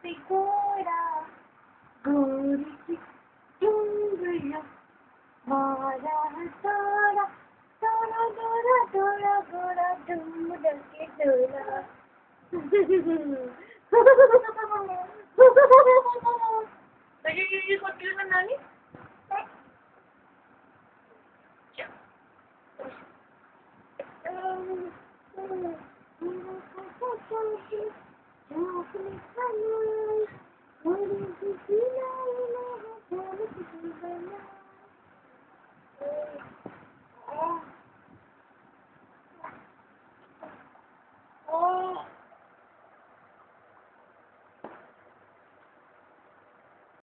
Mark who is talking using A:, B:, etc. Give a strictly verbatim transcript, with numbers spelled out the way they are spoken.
A: पे गोरा गोरी की डूंगरिया मारा है तारा तारा डोरा डोरा गोरा डूंग के डोरा। तो ये ये ये कौन सी नानी?